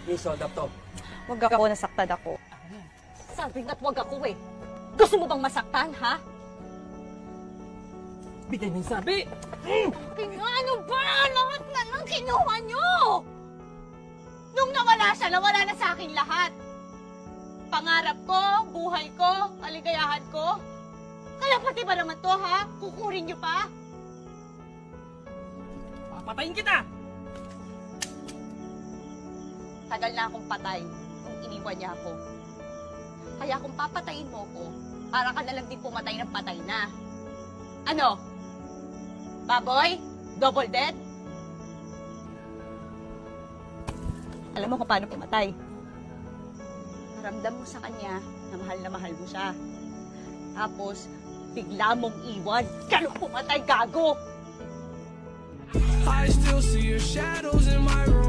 Please hold up to. Wag ako, nasaktan ako. Sabi nga't wag ako eh. Gusto mo bang masaktan, ha? Bigay mo yung sabi! Ano ba? Lahat na lang kinuha nyo! Nung nawala siya, nawala na sa akin lahat. Pangarap ko, buhay ko, kaligayahan ko. Kaya pati ba naman to, ha? Kukurin nyo pa? Papatayin kita! Tagal na akong patay nung iniwan niya ako. Kaya kung papatayin mo ko, para ka na lang din pumatay ng patay na. Ano? Baboy? Double dead? Alam mo kung paano pumatay. Ramdam mo sa kanya na mahal mo siya. Tapos, bigla mong iwan. Ganun pumatay, gago! I still see your shadows in my room.